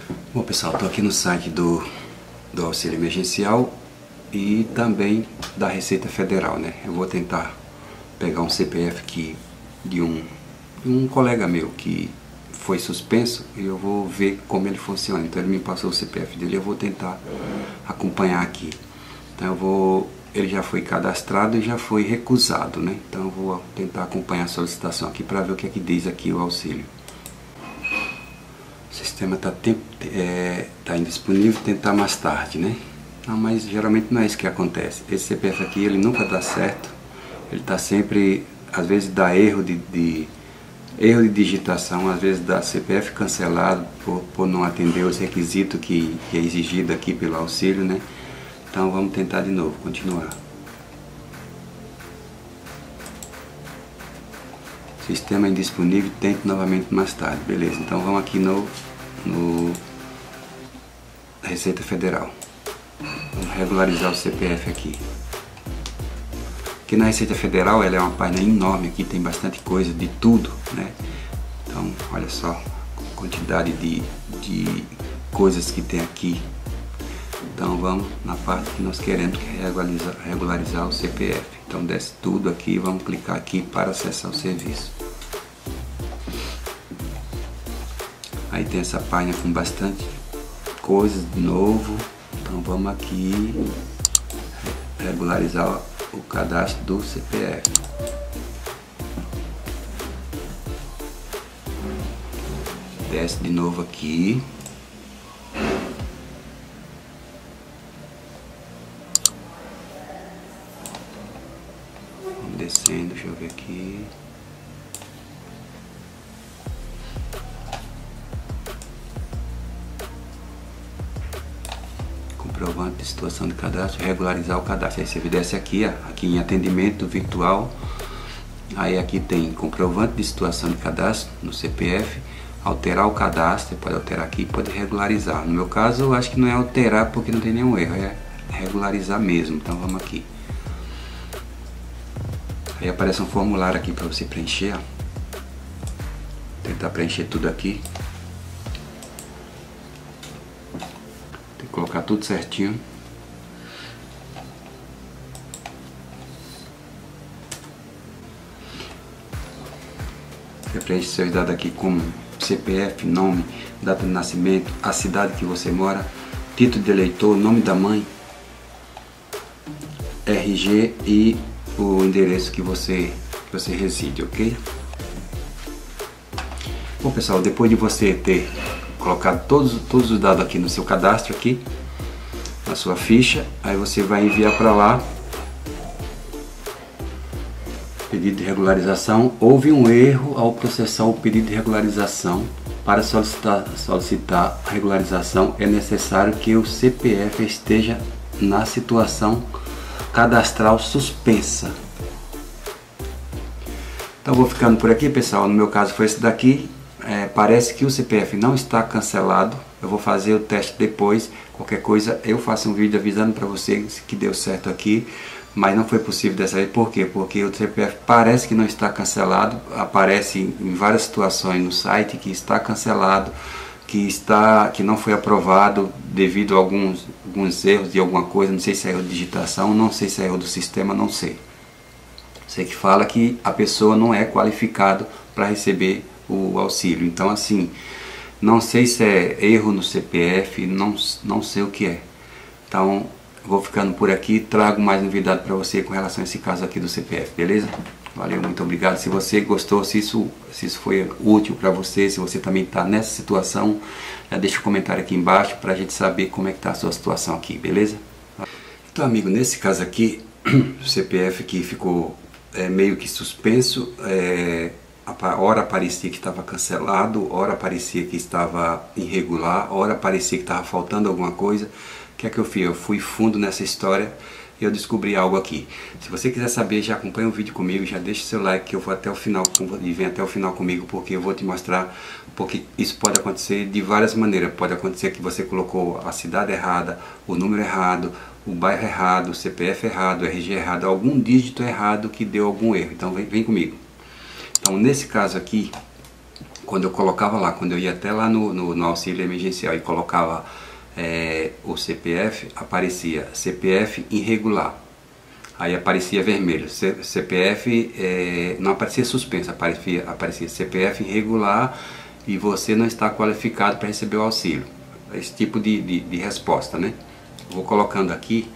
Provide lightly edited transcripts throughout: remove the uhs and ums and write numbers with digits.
Bom pessoal, estou aqui no site do auxílio emergencial e também da Receita Federal, né? Eu vou tentar pegar um CPF aqui de um colega meu que foi suspenso e eu vou ver como ele funciona. Então ele me passou o CPF dele, eu vou tentar acompanhar aqui. Então ele já foi cadastrado e já foi recusado, né? Então eu vou tentar acompanhar a solicitação aqui para ver o que é que diz aqui o auxílio. O sistema tá indisponível, tentar mais tarde, né? Não, mas geralmente não é isso que acontece. Esse CPF aqui, ele nunca dá certo. Ele está sempre, às vezes dá erro de digitação, às vezes dá CPF cancelado por não atender os requisitos que é exigido aqui pelo auxílio, né? Então vamos tentar de novo, continuar. Sistema indisponível, tente novamente mais tarde. Beleza, então vamos aqui no Receita Federal. Vamos regularizar o CPF aqui. Aqui na Receita Federal, ela é uma página enorme, aqui tem bastante coisa, de tudo, né? Então, olha só a quantidade de coisas que tem aqui. Então vamos na parte que nós queremos, que é regularizar o CPF. Então desce tudo aqui e vamos clicar aqui para acessar o serviço. Aí tem essa página com bastante coisas de novo. Então vamos aqui regularizar o cadastro do CPF. Desce de novo aqui. Vamos descendo, deixa eu ver aqui. Comprovante de situação de cadastro, regularizar o cadastro. Aí você desce aqui, ó, aqui em atendimento virtual. Aí aqui tem comprovante de situação de cadastro no CPF, alterar o cadastro, você pode alterar aqui, pode regularizar. No meu caso, eu acho que não é alterar porque não tem nenhum erro, é regularizar mesmo. Então vamos aqui. Aí aparece um formulário aqui para você preencher, ó. Tentar preencher tudo aqui. Tem que colocar tudo certinho. Você preenche seus dados aqui como CPF, nome, data de nascimento, a cidade que você mora, título de eleitor, nome da mãe, RG e o endereço que você reside, ok? Bom pessoal, depois de você ter colocado todos os dados aqui no seu cadastro aqui, na sua ficha, aí você vai enviar para lá pedido de regularização. Houve um erro ao processar o pedido de regularização. Para solicitar a regularização é necessário que o CPF esteja na situação cadastral suspensa. Então vou ficando por aqui pessoal, no meu caso foi esse daqui. Parece que o CPF não está cancelado. Eu vou fazer o teste depois. Qualquer coisa eu faço um vídeo avisando para vocês que deu certo aqui. Mas não foi possível dessa vez. Por quê? Porque o CPF parece que não está cancelado. Aparece em várias situações no site que está cancelado, que não foi aprovado devido a alguns erros de alguma coisa. Não sei se é erro de digitação, não sei se é erro do sistema, não sei. Sei que fala que a pessoa não é qualificado para receber o auxílio. Então assim, não sei se é erro no CPF, não sei o que é. Então vou ficando por aqui, trago mais novidade para você com relação a esse caso aqui do CPF, beleza? Valeu, muito obrigado. Se você gostou, se isso foi útil para você, se você também está nessa situação, já deixa um comentário aqui embaixo para a gente saber como é que está a sua situação aqui, beleza? Então amigo, nesse caso aqui, o CPF que ficou meio que suspenso, hora parecia que estava cancelado, hora parecia que estava irregular, hora parecia que estava faltando alguma coisa. O que é que eu fiz? Eu fui fundo nessa história e eu descobri algo aqui. Se você quiser saber, já acompanha o vídeo comigo, já deixa seu like que eu vou até o final e vem até o final comigo, porque eu vou te mostrar, porque isso pode acontecer de várias maneiras. Pode acontecer que você colocou a cidade errada, o número errado, o bairro errado, o CPF errado, o RG errado, algum dígito errado que deu algum erro. Então vem comigo. Então nesse caso aqui, quando eu colocava lá, quando eu ia até lá no auxílio emergencial e colocava o CPF, aparecia CPF irregular. Aí aparecia vermelho, CPF, não aparecia suspenso, aparecia CPF irregular e você não está qualificado para receber o auxílio. Esse tipo de resposta, né? Vou colocando aqui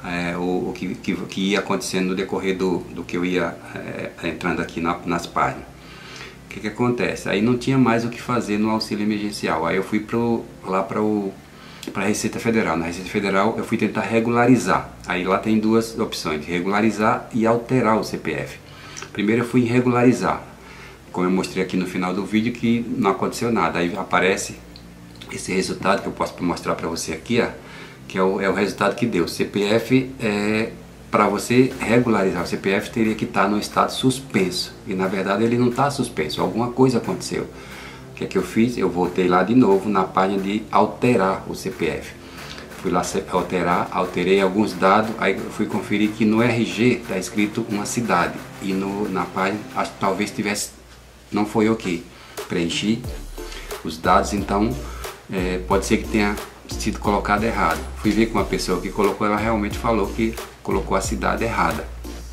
o que ia acontecendo no decorrer do que eu ia entrando aqui nas páginas. O que acontece? Aí não tinha mais o que fazer no auxílio emergencial. Aí eu fui lá para a Receita Federal. Na Receita Federal eu fui tentar regularizar. Aí lá tem duas opções, regularizar e alterar o CPF. Primeiro eu fui em regularizar, como eu mostrei aqui no final do vídeo, que não aconteceu nada. Aí aparece esse resultado que eu posso mostrar para você aqui, ó, que é o resultado que deu. CPF, para você regularizar o CPF, teria que estar no estado suspenso. E na verdade ele não está suspenso, alguma coisa aconteceu. O que é que eu fiz? Eu voltei lá de novo na página de alterar o CPF. Fui lá alterar, alterei alguns dados, aí eu fui conferir que no RG está escrito uma cidade. E na página, acho que talvez tivesse, não foi ok. Preenchi os dados, então pode ser que tenha sido colocado errado. Fui ver com uma pessoa que colocou, ela realmente falou que colocou a cidade errada.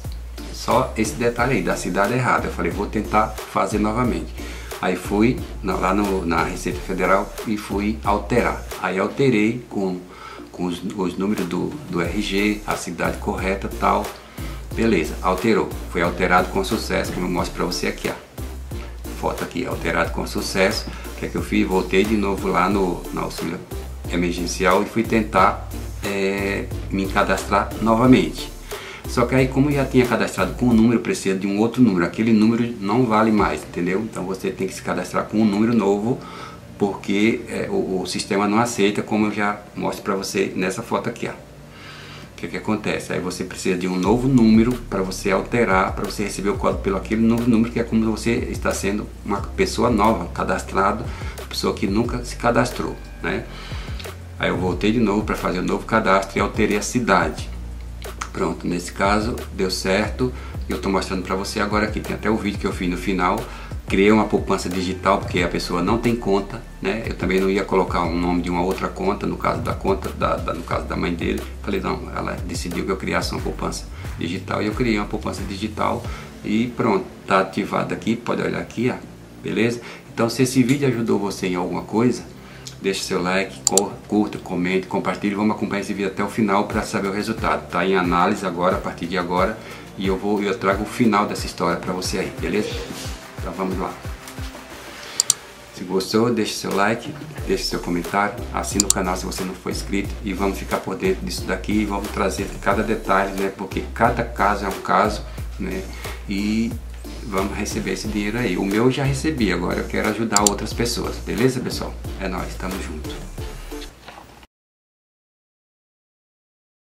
Só esse detalhe aí, da cidade errada. Eu falei, vou tentar fazer novamente. Aí fui lá na Receita Federal e fui alterar. Aí alterei com os números do RG, a cidade correta, tal. Beleza, alterou. Foi alterado com sucesso, como eu mostro para você aqui, ó. Foto aqui, alterado com sucesso. O que é que eu fiz? Voltei de novo lá no auxílio emergencial e fui tentar me cadastrar novamente. Só que aí, como eu já tinha cadastrado com um número, precisa de um outro número. Aquele número não vale mais, entendeu? Então você tem que se cadastrar com um número novo, porque o sistema não aceita, como eu já mostro para você nessa foto aqui, ó. O que acontece? Aí você precisa de um novo número para você alterar, para você receber o código pelo aquele novo número, que é como você está sendo uma pessoa nova, cadastrado, pessoa que nunca se cadastrou, né? Aí eu voltei de novo para fazer o novo cadastro e alterei a cidade. Pronto, nesse caso deu certo. Eu estou mostrando para você agora aqui, tem até o vídeo que eu fiz no final. Criei uma poupança digital porque a pessoa não tem conta, né? Eu também não ia colocar o nome de uma outra conta, no caso da conta, no caso da mãe dele. Falei, não, ela decidiu que eu criasse uma poupança digital e eu criei uma poupança digital e pronto, tá ativado aqui, pode olhar aqui, ó, beleza? Então se esse vídeo ajudou você em alguma coisa, deixe seu like, curta, comente, compartilhe. Vamos acompanhar esse vídeo até o final para saber o resultado. Está em análise agora, a partir de agora, e eu trago o final dessa história para você aí, beleza? Então vamos lá. Se gostou, deixe seu like, deixe seu comentário, assine o canal se você não for inscrito e vamos ficar por dentro disso daqui e vamos trazer cada detalhe, né? Porque cada caso é um caso, né? E vamos receber esse dinheiro aí. O meu eu já recebi, agora eu quero ajudar outras pessoas. Beleza, pessoal? É nóis, tamo junto.